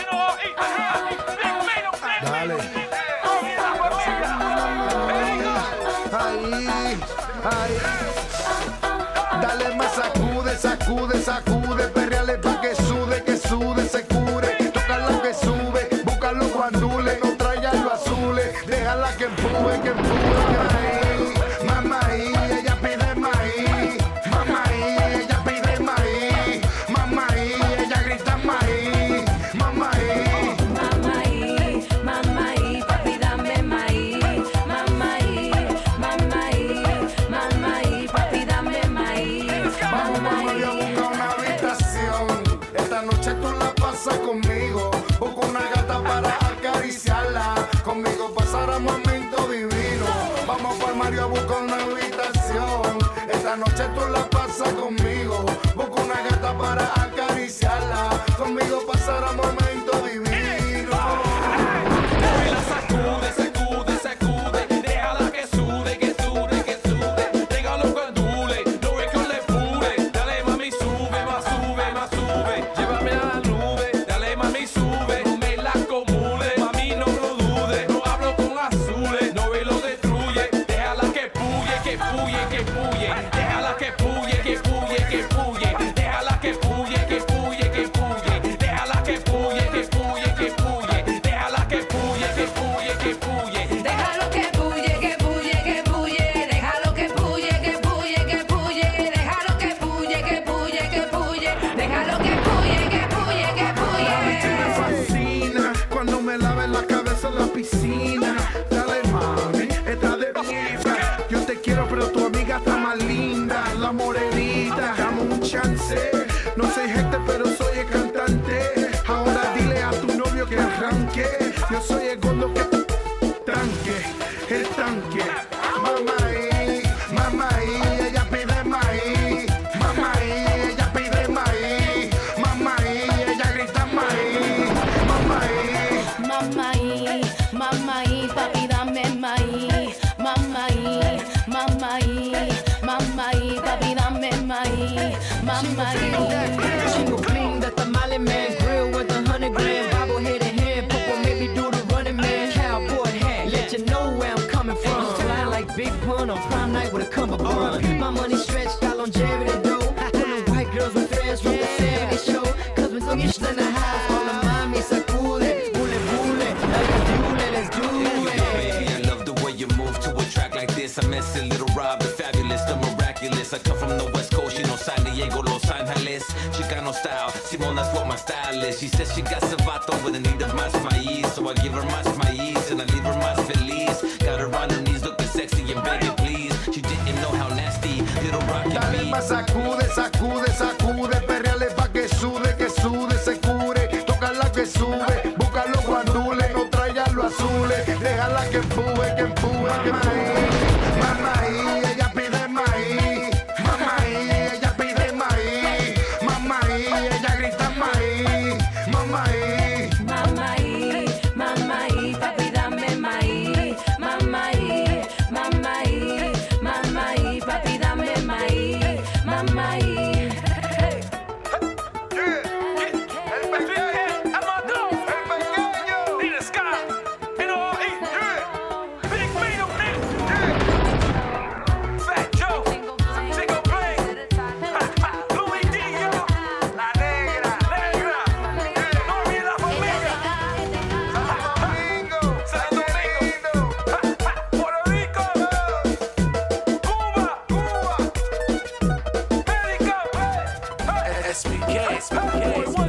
Dale. Ahí, ahí. Dale más sacude, sacude, sacude. Perreale pa' que sude, se cure. Tócala que sube, busca los guandules. No traiga los azules. Déjala que empuje, ahí. Mamá ahí, ella pide maíz. Mamá ahí, ella pide maíz. Mamá ahí, ella grita maíz. Mamá ahí. Mamá ahí, mamá ahí, papi dame maíz. Mamá ahí, mamá ahí, mamá ahí, papi dame maíz. Vamos por Mario a buscar una habitación. Esta noche tú la pasas conmigo. Busco una gata para acariciarla. Conmigo pasará momento divino. Vamos por Mario a buscar una habitación. Esta noche tú la pasas conmigo. Busco una gata para acariciarla. Conmigo pasará momento divino. La sacude, sacude, sacude. Déjala que sude, que sude, que sude. Déjalo que andule, no ve que le pure. Dale mami, sube, más sube, más sube. Llévame a la nube, dale mami, sube. No me la acumule, mami, no lo dude. No hablo con azules, no ve lo destruye. Déjala que puye, que puye, que puye. Déjala que puye, que puye, que puye. Déjala que puye, que puye, que puye. Déjala que puye, que puye, que puye. Déjala que puye, que puye, que puye. Déjalo que puye, que puye, que puye. Déjalo que puye, que puye, que puye. Déjalo que puye, que puye, que puye. Déjalo que puye, que puye, que puye. Me fascina cuando me laves la cabeza en la piscina. Dale mami, está de vida. Yo te quiero pero tu amiga está más linda. La morenita, dame un chance. No soy gente pero soy el cantante. Ahora dile a tu novio que arranque. Yo soy el gordo que tranque, el tanque. Mamá ahí, ella pide maíz. Mamá ahí, ella pide maíz. Mamá ahí, ella grita maíz. Mamá ahí. Mamá ahí, mamá ahí, papi dame maíz. Mamá ahí, mamá ahí, mamá ahí, papi dame maíz. Mamá ahí. Chingo bling, the tamale man. Grill with 100 grand. Bobblehead in hand. Papa made me do the running man. Cowboy hat, let you know where I'm coming from. Fly like Big Pun on prime night with a cummerbund. My money stretched, got longevity though. Pulling white girls with threads from the 70s show. Cause when some in the house, all the mommy sacude. Bule bule, let's do Baby, it. I love the way you move to a track like this. I miss a little Rob, the fabulous, the miraculous. I come from the West Coast, you know, San Diego, Los Angeles. Chicano style, Simone, that's what my style is. She says she got Savato with a need of más maíz. So I give her más maíz and I leave her más feliz. Got her on her knees looking sexy and begging please. She didn't know how nasty little rock can Dale be. más sacude, sacude, sacude. Perreale pa' que sude, se cure. Tócala que sube, busca los guandules. No traiga los azules. Déjala que empuje, que maíz. Mamá ahí, ella pide maíz. Mamá ahí, ella pide maíz. Mamá ahí, ella grita maíz. Mamá ahí. Mamá ahí, mamá ahí, papi dame maíz. Mamá ahí, mamá ahí, mamá ahí, papi dame maíz. Mamá ahí. SBK.